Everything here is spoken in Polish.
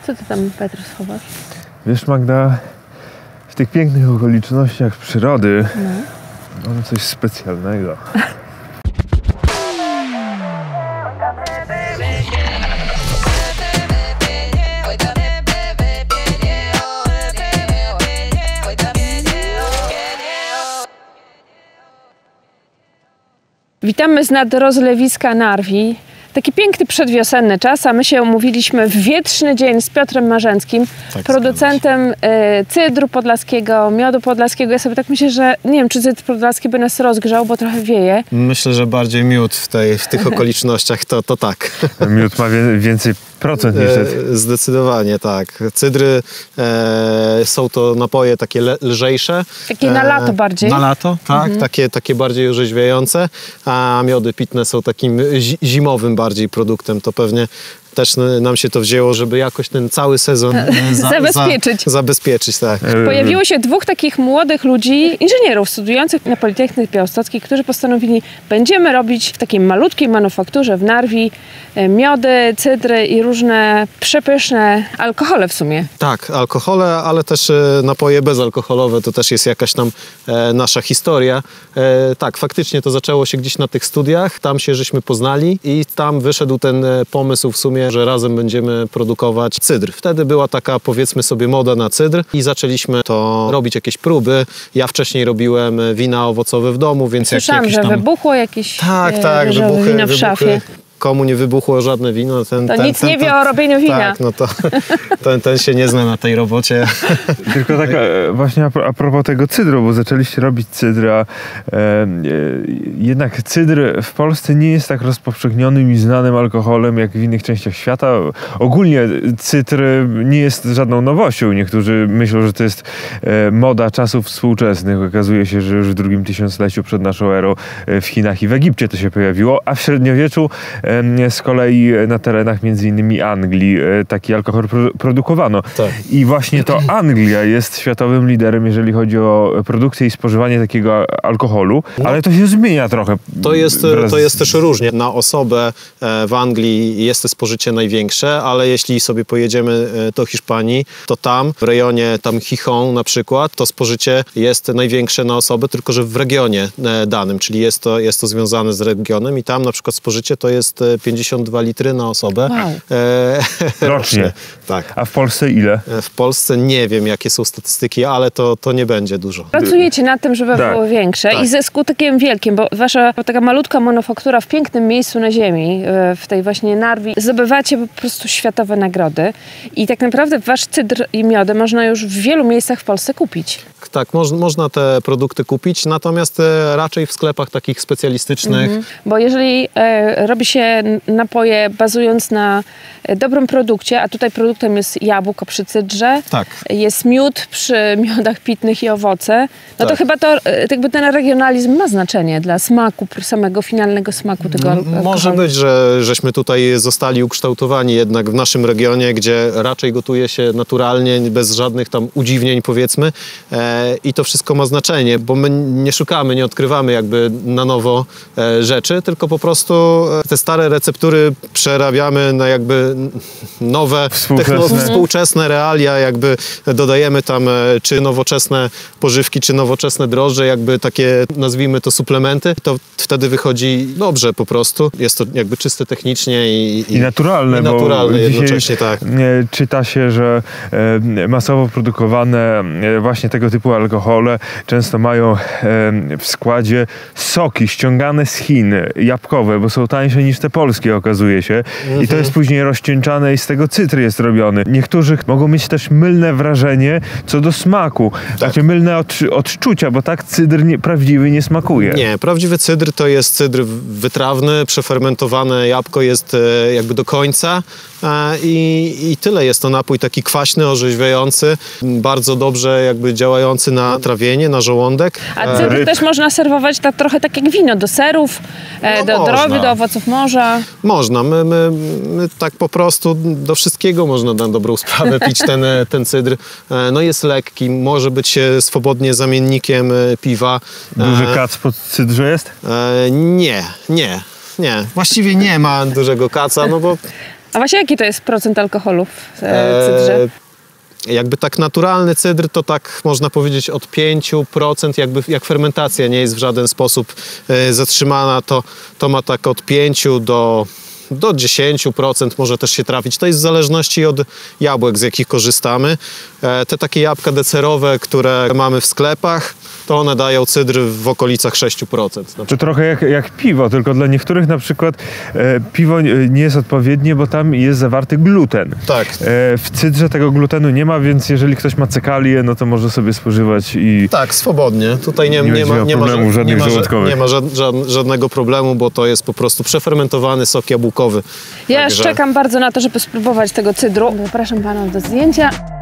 Co ty tam, Petrus, chowasz? Wiesz, Magda, w tych pięknych okolicznościach przyrody mam coś specjalnego. Witamy z nad rozlewiska Narwi. Taki piękny przedwiosenny czas, a my się umówiliśmy w wietrzny dzień z Piotrem Marzęckim, producentem cydru podlaskiego, miodu podlaskiego. Ja sobie tak myślę, że nie wiem, czy cydr podlaski by nas rozgrzał, bo trochę wieje. Myślę, że bardziej miód w tych okolicznościach to tak. Miód ma więcej procent niż cydr. Zdecydowanie tak. Cydry są to napoje takie lżejsze. Takie na lato bardziej. Na lato, tak. Takie bardziej orzeźwiające, a miody pitne są takim zimowym bardziej produktem. To pewnie też nam się to wzięło, żeby jakoś ten cały sezon zabezpieczyć, tak. Pojawiło się dwóch takich młodych ludzi, inżynierów studiujących na Politechnice Białostockiej, którzy postanowili, będziemy robić w takiej malutkiej manufakturze w Narwi miody, cydry i różne przepyszne alkohole w sumie. Tak, alkohole, ale też napoje bezalkoholowe, to też jest jakaś tam nasza historia. Tak, faktycznie to zaczęło się gdzieś na tych studiach, tam się żeśmy poznali i tam wyszedł ten pomysł w sumie, że razem będziemy produkować cydr. Wtedy była taka, powiedzmy sobie, moda na cydr i zaczęliśmy to robić jakieś próby. Ja wcześniej robiłem wina owocowe w domu, więc słyszałam, że wybuchło jakieś wino w szafie. Komu nie wybuchło żadne wino, nic nie wie o robieniu wina. Tak, no to ten się nie zna na tej robocie. Tylko tak właśnie a propos tego cydru, bo zaczęliście robić cydr, a jednak cydr w Polsce nie jest tak rozpowszechnionym i znanym alkoholem jak w innych częściach świata. Ogólnie cydr nie jest żadną nowością. Niektórzy myślą, że to jest moda czasów współczesnych. Okazuje się, że już w drugim tysiącleciu przed naszą erą w Chinach i w Egipcie to się pojawiło, a w średniowieczu z kolei na terenach między innymi Anglii taki alkohol produkowano. Tak. I właśnie to Anglia jest światowym liderem, jeżeli chodzi o produkcję i spożywanie takiego alkoholu, ale to się zmienia trochę. To jest też różnie. Na osobę w Anglii jest to spożycie największe, ale jeśli sobie pojedziemy do Hiszpanii, to tam w rejonie Gijón na przykład to spożycie jest największe na osobę, tylko że w regionie danym, czyli jest to związane z regionem i tam na przykład spożycie to jest 52 litry na osobę. Wow. Rocznie. Tak. A w Polsce ile? W Polsce nie wiem, jakie są statystyki, ale to nie będzie dużo. Pracujecie nad tym, żeby było większe i ze skutkiem wielkim, bo wasza taka malutka manufaktura w pięknym miejscu na ziemi, w tej właśnie Narwi, zdobywacie po prostu światowe nagrody i tak naprawdę wasz cydr i miody można już w wielu miejscach w Polsce kupić. Tak, można te produkty kupić, natomiast raczej w sklepach takich specjalistycznych. Bo jeżeli robi się napoje bazując na dobrym produkcie, a tutaj produktem jest jabłko przy cydrze, jest miód przy miodach pitnych i owoce, to chyba jakby ten regionalizm ma znaczenie dla smaku, samego finalnego smaku tego alkoholu. Może być, żeśmy tutaj zostali ukształtowani jednak w naszym regionie, gdzie raczej gotuje się naturalnie, bez żadnych tam udziwnień, powiedzmy. I to wszystko ma znaczenie, bo my nie szukamy, nie odkrywamy jakby na nowo rzeczy, tylko po prostu te stare receptury przerabiamy na jakby nowe, współczesne realia, jakby dodajemy tam czy nowoczesne pożywki, czy nowoczesne drożdże, jakby takie, nazwijmy to, suplementy, to wtedy wychodzi dobrze po prostu. Jest to jakby czyste technicznie i naturalne. Naturalne jednocześnie, tak. Czyta się, że masowo produkowane właśnie tego typu alkohole często mają w składzie soki ściągane z Chin, jabłkowe, bo są tańsze niż te polskie, okazuje się. I to jest później rozcieńczane i z tego cydr jest robiony. Niektórzy mogą mieć też mylne wrażenie co do smaku. Takie mylne odczucia, bo tak cydr prawdziwy nie smakuje. Nie, prawdziwy cydr to jest cydr wytrawny, przefermentowane jabłko jest jakby do końca i tyle. Jest to napój taki kwaśny, orzeźwiający, bardzo dobrze jakby działający na trawienie, na żołądek. A cydr też można serwować trochę tak jak wino, do serów, do drobiu, do owoców morza. Można. My tak po prostu do wszystkiego można na dobrą sprawę pić ten cydr. No jest lekki, może być swobodnie zamiennikiem piwa. Duży kac po cydrze jest? Nie. Właściwie nie ma dużego kaca, no bo A właśnie jaki to jest procent alkoholu w cydrze? Jakby tak naturalny cydr to tak można powiedzieć od 5%, jakby jak fermentacja nie jest w żaden sposób zatrzymana, to ma tak od 5 do 10% może też się trafić. To jest w zależności od jabłek, z jakich korzystamy. Te takie jabłka decerowe, które mamy w sklepach, to one dają cydr w okolicach 6%. To trochę jak piwo, tylko dla niektórych na przykład piwo nie jest odpowiednie, bo tam jest zawarty gluten. Tak. W cydrze tego glutenu nie ma, więc jeżeli ktoś ma cekalię, no to może sobie spożywać i... Tak, swobodnie. Tutaj nie ma żadnego problemu, bo to jest po prostu przefermentowany sok jabłkowy. Ja już czekam bardzo na to, żeby spróbować tego cydru. Zapraszam pana do zdjęcia.